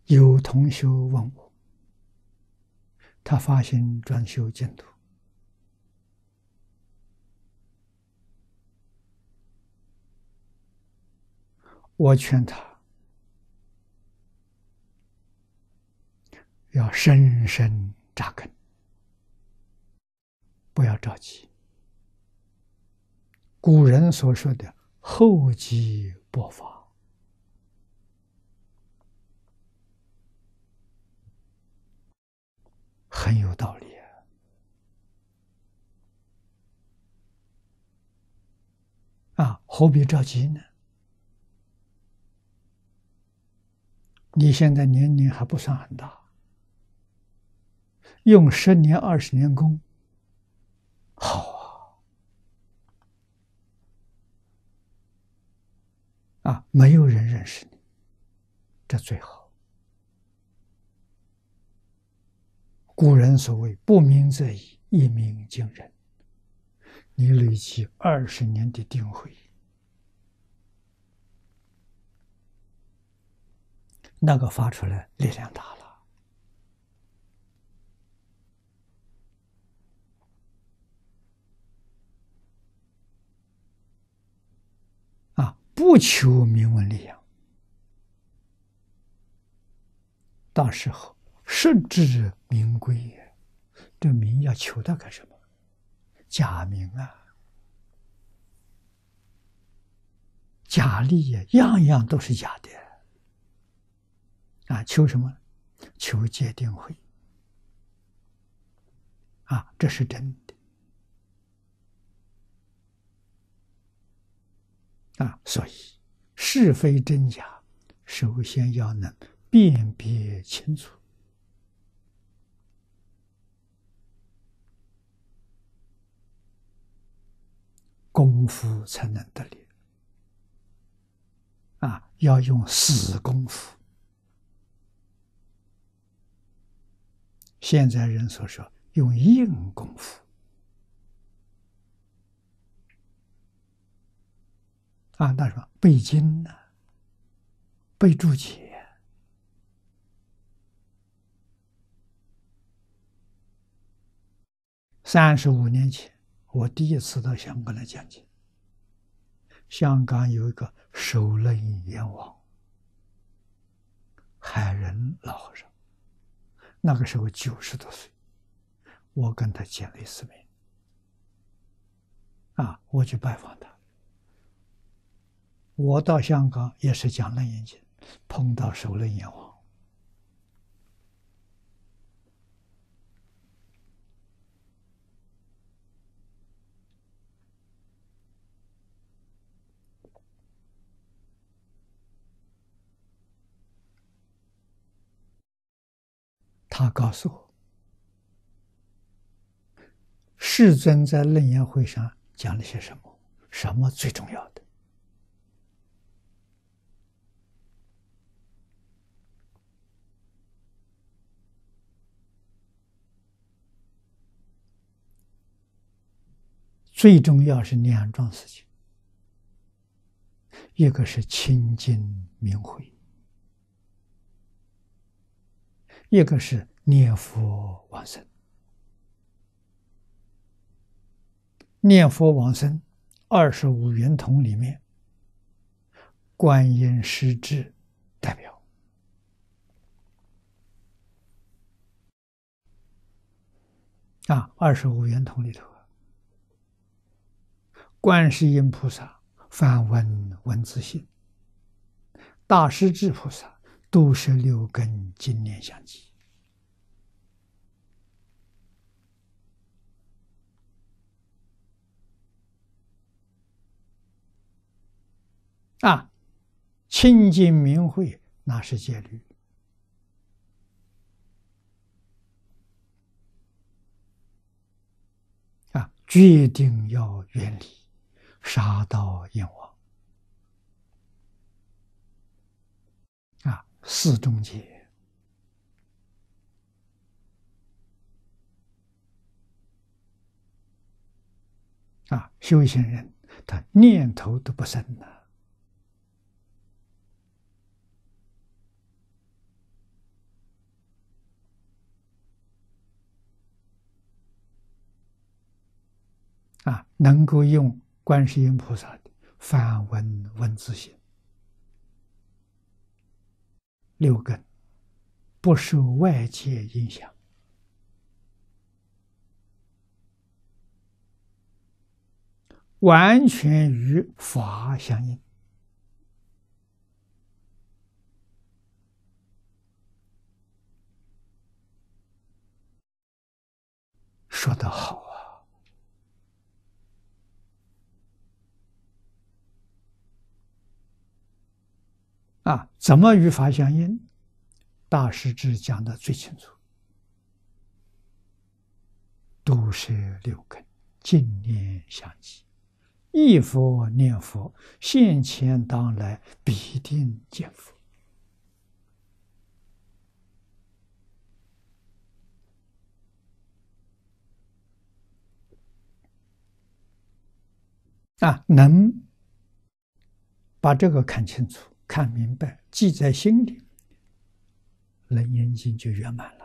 有同学问我，他发心专修净土，我劝他要深深扎根，不要着急。古人所说的厚积薄发，很有道理何必着急呢？你现在年龄还不算很大，用10年、20年功，好没有人认识你，这最好。古人所谓不鸣则已，一鸣惊人。你累积20年的定慧，那个发出来力量大了不求名闻利养，到时候实至名归也。这名要求它干什么？假名假利样样都是假的求什么？求戒定慧这是真的所以是非真假，首先要能辨别清楚，功夫才能得力要用死功夫。现在人所说用硬功夫那什么背经背注解35年前，我第一次到香港来讲经，香港有一个首楞严王，海人老和尚，那个时候90多岁，我跟他见了一次面我去拜访他。我到香港也是讲楞严经，碰到首楞严王，他告诉我，世尊在楞严会上讲了些什么，什么最重要的。最重要是2桩事情，一个是清净明慧，一个是念佛往生。念佛往生25圆通里面，观音师智代表25圆通里头，观世音菩萨梵文文字性，大势至菩萨都是6根经念相继清净明慧那是戒律决定要远离杀盗淫妄4种戒修行人他念头都不生能够用观世音菩萨的梵文文字性六根，不受外界影响，完全与法相应。说得好怎么与法相应？大师志讲的最清楚，都是六根，净念相继，忆佛念佛，现前当来必定见佛。能把这个看清楚、看明白，记在心里，楞严经就圆满了。